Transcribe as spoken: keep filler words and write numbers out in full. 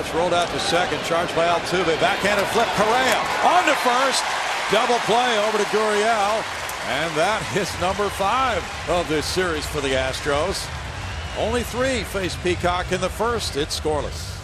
That's rolled out to second. Charged by Altuve. Backhanded flip. Correa on to first. Double play over to Gurriel. And that is number five of this series for the Astros. Only three face Peacock in the first. It's scoreless.